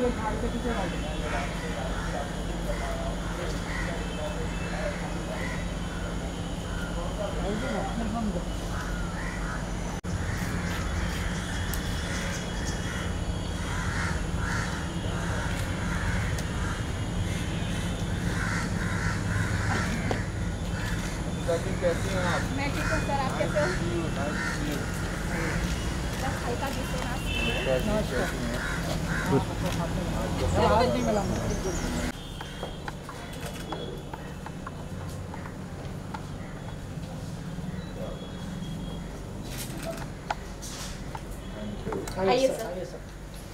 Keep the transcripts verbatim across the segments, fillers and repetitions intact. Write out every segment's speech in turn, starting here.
कैसी हैं आप? मैं ठीक हूँ सर, आप कैसे हो? बस हल्का दिखते हैं आप। आज नहीं मिला आइए सर। आइए सर।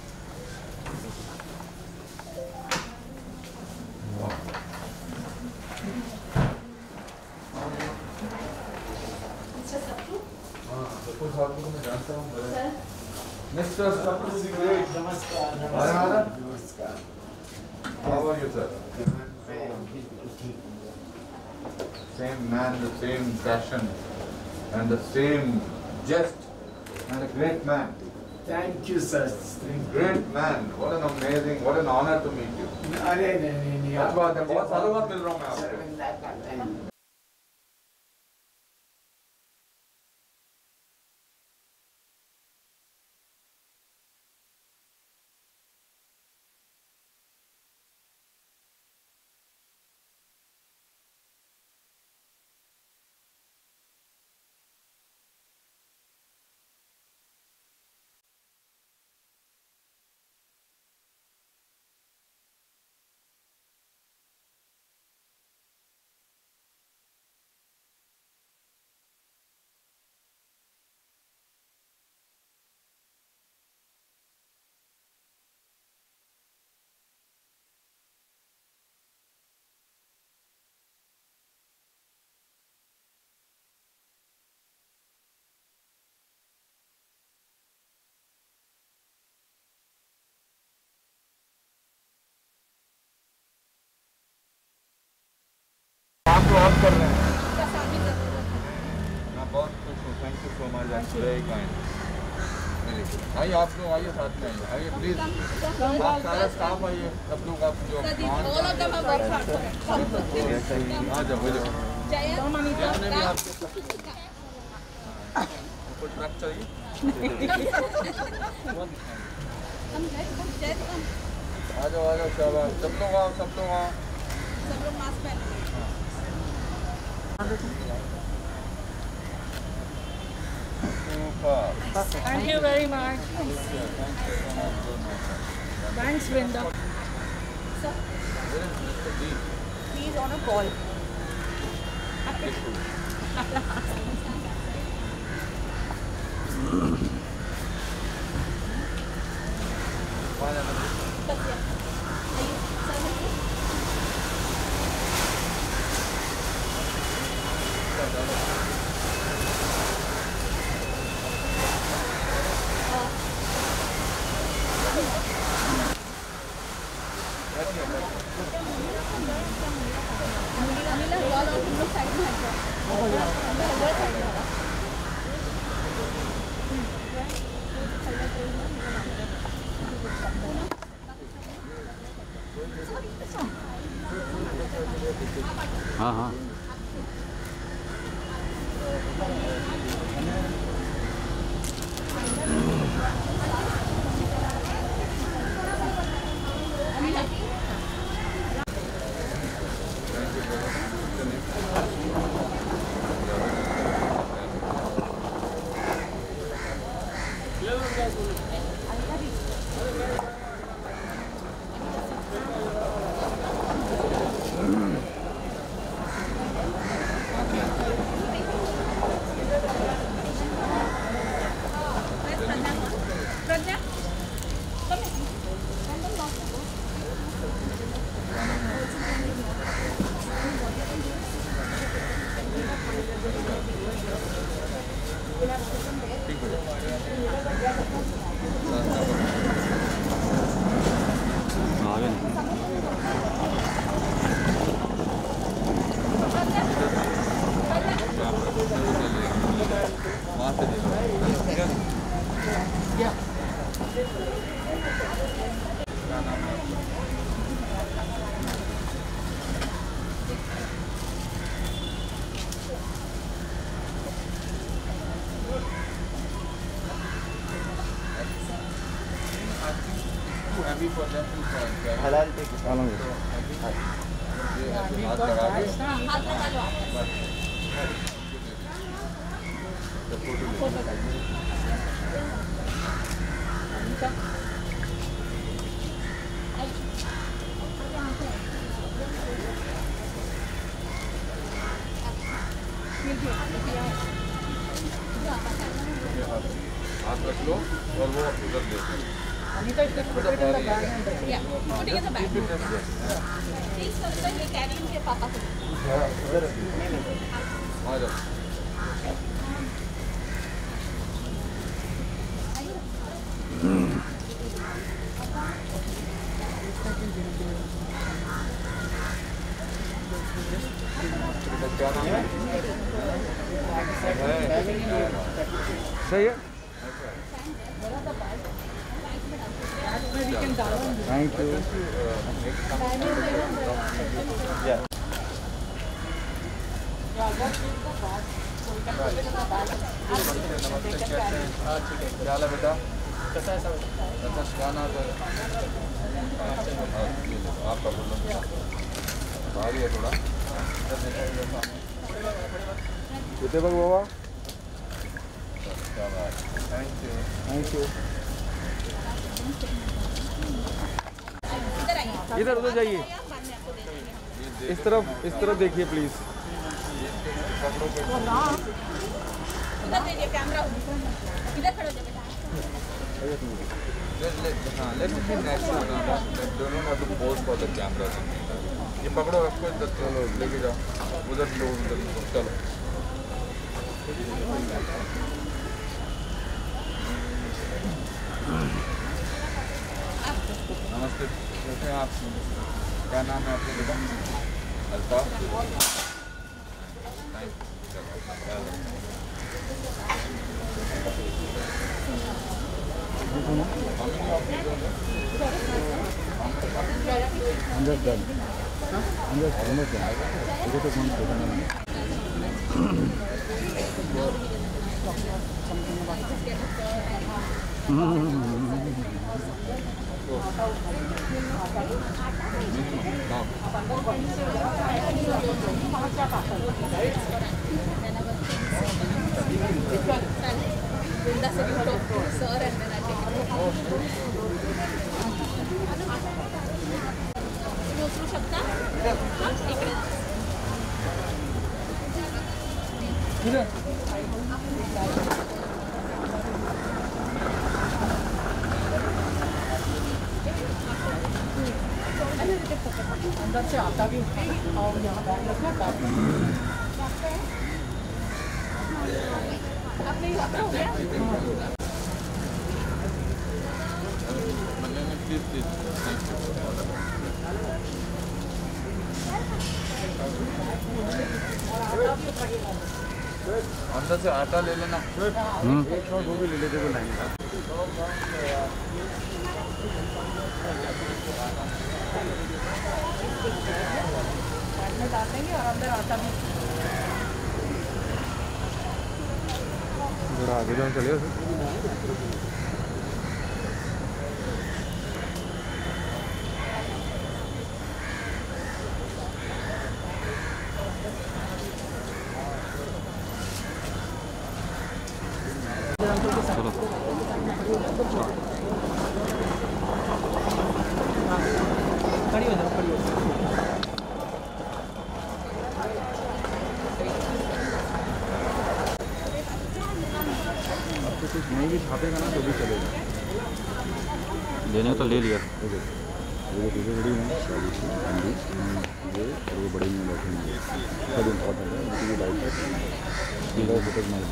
मैं जानता हूँ मिस्टर ग्रेट। नमस्कार। नमस्कार। How are you, sir? Same man, the same passion, and the same jest, and a great man. Thank you, sir. Great man. What an amazing, what an honor to meet you. अरे नहीं नहीं नहीं। बहुत बात है, बहुत सालों बाद मिल रहा हूँ मैं आपसे। काम तो आप कर रहे हैं। मैं बहुत खुश हूँ। Thank you so much. Very kind. Very good. आइए आप लोग आइए, साथ में आइए। आइए प्लीज, आप सारा स्टाफ आइए, सब लोग आप जो आ जाओ भी आपके ट्रक चाहिए। आ जाओ आ जाओ, शाबाश। सब लोग आओ, सब लोग आओ। सब लोग मास्क पहने। Thank you very much. Thanks, Vrinda. Sir, he is on a call. हाँ हाँ क्या नाम है for them to try. हलाल टिक अलग ये ऐसे हाथ लगा के हाथ लगा लो आप। बस ये फोटो ले हाथ रख लो और वो उधर देखो अनीता इसको put it in the bag and bring it. Yeah, putting in the bag. Please, sir, sir, ये carry उनके पापा को. आ जाओ क्या नाम है? सही है We can down. Thank you नमस्ते कैसे हैं? क्या हाल है बेटा? कैसा है सब? अच्छा क्या नाम है? आपका बोलो भारी है थोड़ा कितने बग बाबा क्या बात थैंक यू थैंक यू इधर आइए. इधर उधर जाइए बाद में आपको दे देंगे. इस तरफ इस तरफ देखिए प्लीज इधर दीजिए कैमरा. इधर खड़े हो जाओ बेटा. Let, let, हाँ, let's be next to them. They don't have to pose for the camera. ये पकड़ो रखो इधर चलो लेके जाओ उधर लो उधर लो चलो नमस्ते कैसे हैं आप क्या नाम है आपके बेटा अल्ताफ अंदर डन अंदर अंदर डन इधर तो कौन देखा नहीं Brinda said you talk to sir and then I take it. तुम्ही उचलू शकता? हां इकडे. अंदर से आता भी और यहाँ बैग रखना बैग आपने ये हो गया? प्लीज प्लीज थैंक यू अंदर से आटा ले लेना एक शॉट वो भी ले लेते हुए लाएंगे में डाल देंगे और अंदर आटा भी थोड़ा आगे जाओ चलिए चलो खड़ी हो जाओ खड़ी हो जाओ कुछ नहीं भी छापेगा ना तो भी चलेगा लेने तो ले लिया वो चीज़ें बड़ी हैं हिंदी ये और वो बड़ी में बैठे हैं सब इम्पोर्टेंट है उनकी भी लाइफ है फोटोज मार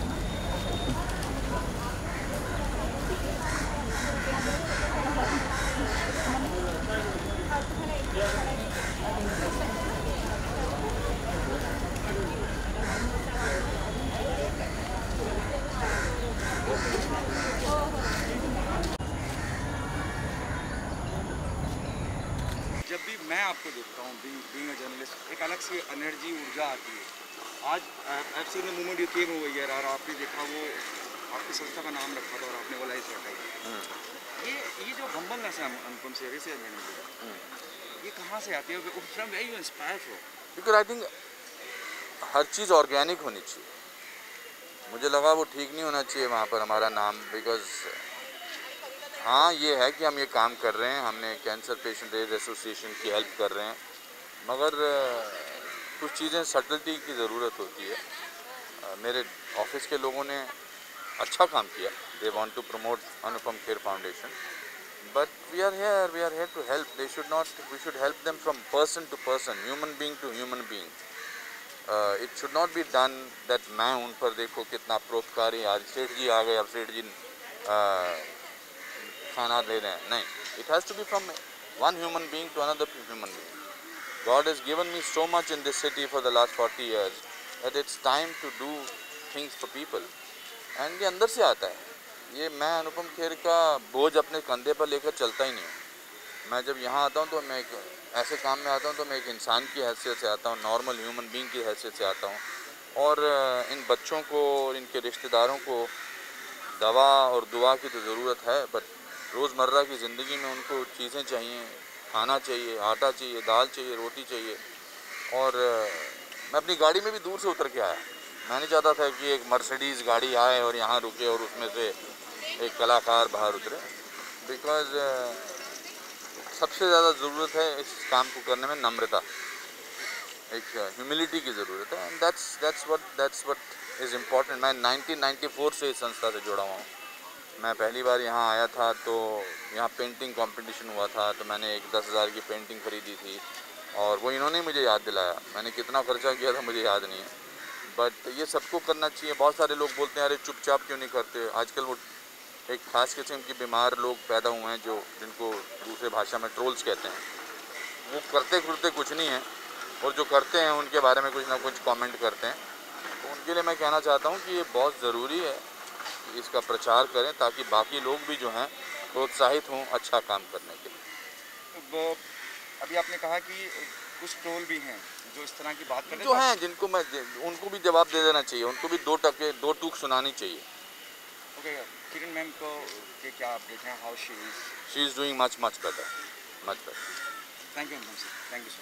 जब भी मैं आपको देखता हूँ बीइंग अ जर्नलिस्ट एक अलग सी एनर्जी ऊर्जा आती है। आज I seen the movement you came over here और आपने देखा वो आपकी संस्था का नाम रखा था और आपने वो लाइफ रखा था। ये ये जो हम्बलनेस है अनुपम से ऐसे ये कहाँ से आती है? From where you inspire from? Because I think हर चीज़ ऑर्गेनिक होनी चाहिए। मुझे लगा वो ठीक नहीं होना चाहिए वहाँ पर हमारा नाम, बिकॉज हाँ ये है कि हम ये काम कर रहे हैं, हमने कैंसर पेशेंट एड एसोसिएशन की हेल्प कर रहे हैं, मगर कुछ चीज़ें सटलिटी की ज़रूरत होती है। मेरे ऑफिस के लोगों ने अच्छा काम किया, they want to promote Anupam Kher foundation, but we are here we are here to help. They should not we should help them from person to person, human being to human being. It should not be done that मैं उन पर देखो कितना प्रोत्कारी, आज सेठ जी आ गए, अब सेठ जी uh, खाना दे रहे हैं, नहीं। It has to be from one human being to another human being. God has given me so much in this city for the last forty years that it's time to do things for people, and ये अंदर से आता है। ये मैं अनुपम खेर का बोझ अपने कंधे पर लेकर चलता ही नहीं हूँ। मैं जब यहाँ आता हूँ तो मैं एक ऐसे काम में आता हूँ तो मैं एक इंसान की हैसियत से आता हूँ, नॉर्मल ह्यूमन बीइंग की हैसियत से आता हूँ, और इन बच्चों को और इनके रिश्तेदारों को दवा और दुआ की तो ज़रूरत है, बट रोज़मर्रा की ज़िंदगी में उनको चीज़ें चाहिए, खाना चाहिए, आटा चाहिए, दाल चाहिए, रोटी चाहिए। और मैं अपनी गाड़ी में भी दूर से उतर के आया। मैं नहीं चाहता था कि एक मर्सिडीज़ गाड़ी आए और यहाँ रुके और उसमें से एक कलाकार बाहर उतरे, बिकॉज सबसे ज़्यादा ज़रूरत है इस काम को करने में नम्रता, एक ह्यूमिलिटी की ज़रूरत है, and that's that's what that's what is important. मैं नाइनटीन नाइंटी फोर से इस संस्था से जुड़ा हुआ हूँ। मैं पहली बार यहाँ आया था तो यहाँ पेंटिंग कंपटीशन हुआ था, तो मैंने एक दस हज़ार की पेंटिंग खरीदी थी, और वो इन्होंने मुझे याद दिलाया। मैंने कितना खर्चा किया था मुझे याद नहीं है, बट ये सबको करना चाहिए। बहुत सारे लोग बोलते हैं अरे चुपचाप क्यों नहीं करते। आजकल वो एक ख़ास किस्म की बीमार लोग पैदा हुए हैं जो जिनको दूसरे भाषा में ट्रोल्स कहते हैं। वो करते करते कुछ नहीं है, और जो करते हैं उनके बारे में कुछ ना कुछ कमेंट करते हैं। तो उनके लिए मैं कहना चाहता हूँ कि ये बहुत ज़रूरी है कि इसका प्रचार करें, ताकि बाकी लोग भी जो हैं प्रोत्साहित हों अच्छा काम करने के लिए। वो अभी आपने कहा कि कुछ ट्रोल भी हैं जो इस तरह की बात करते जो हैं जिनको मैं उनको भी जवाब दे देना चाहिए, उनको भी दो टके दो टूक सुनानी चाहिए। ओके, किरण मैम को के क्या अपडेट हैं? How she is? She is doing much much better, much better. Thank you ma'am, thank you so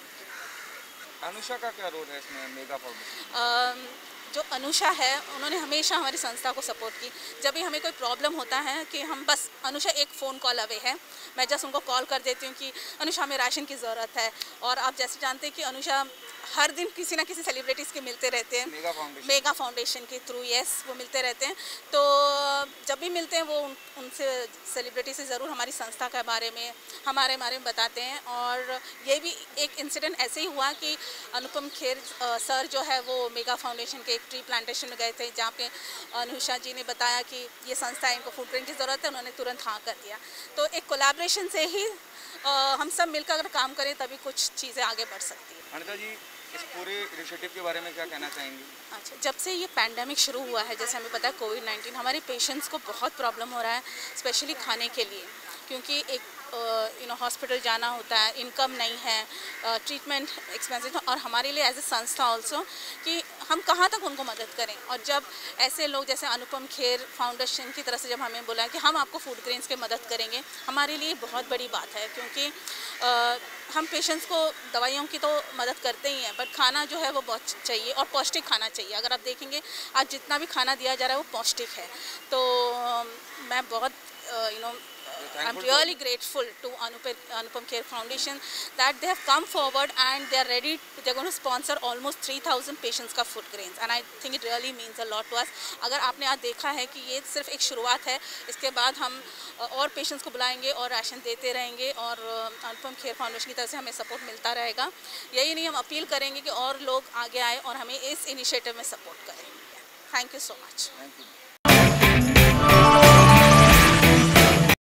much. Anusha का क्या रोल है इसमें मेगा फाउंडेशन? जो अनुषा है उन्होंने हमेशा हमारी संस्था को सपोर्ट की। जब भी हमें कोई प्रॉब्लम होता है कि हम बस अनुषा एक फ़ोन कॉल अवे है, मैं जस्ट उनको कॉल कर देती हूँ कि अनुषा हमें राशन की ज़रूरत है। और आप जैसे जानते हैं कि अनुषा हर दिन किसी ना किसी सेलिब्रिटीज़ के मिलते रहते हैं, मेगा फाउंडेशन मेगा फाउंडेशन के थ्रू, यस वो मिलते रहते हैं। तो जब भी मिलते हैं वो उन, उनसे सेलिब्रिटी से ज़रूर हमारी संस्था के बारे में हमारे बारे में बताते हैं। और ये भी एक इंसिडेंट ऐसे ही हुआ कि अनुपम खेर सर जो है वो मेगा फाउंडेशन के एक ट्री प्लांटेशन में गए थे, जहाँ पे अनुषा जी ने बताया कि ये संस्था है, इनको फूड ड्रिंक की ज़रूरत है, उन्होंने तुरंत हाँ कर दिया। तो एक कोलैबोरेशन से ही आ, हम सब मिलकर अगर काम करें तभी कुछ चीज़ें आगे बढ़ सकती है। अनिता जी, इस पूरे इनिशिएटिव के बारे में क्या कहना चाहेंगी? अच्छा, जब से ये पैंडेमिक शुरू हुआ है, जैसे हमें पता है कोविड नाइन्टीन, हमारे पेशेंट्स को बहुत प्रॉब्लम हो रहा है, स्पेशली खाने के लिए, क्योंकि एक यू नो हॉस्पिटल जाना होता है, इनकम नहीं है, ट्रीटमेंट एक्सपेंसिव, और हमारे लिए एज ए संस्था ऑल्सो कि हम कहाँ तक उनको मदद करें। और जब ऐसे लोग जैसे अनुपम खेर फाउंडेशन की तरफ से जब हमें बोला कि हम आपको फूड ग्रेन्स की मदद करेंगे, हमारे लिए बहुत बड़ी बात है, क्योंकि आ, हम पेशेंट्स को दवाइयों की तो मदद करते ही हैं, बट खाना जो है वो बहुत चाहिए और पौष्टिक खाना चाहिए। अगर आप देखेंगे आज जितना भी खाना दिया जा रहा है वो पौष्टिक है। तो मैं बहुत you know I'm really grateful to Anupam, Anupam Care Foundation that they have come forward and they are ready, they are going to sponsor almost three thousand patients का food grains, and I think it really means a lot to us. अगर आपने आज देखा है कि ये सिर्फ एक शुरुआत है, इसके बाद हम और पेशेंट्स को बुलाएंगे और राशन देते रहेंगे, और अनुपम खेर फाउंडेशन की तरफ से हमें सपोर्ट मिलता रहेगा। यही नहीं, हम अपील करेंगे कि और लोग आगे आए और हमें इस इनिशिएटिव में सपोर्ट करें। Thank you so much. Thank you.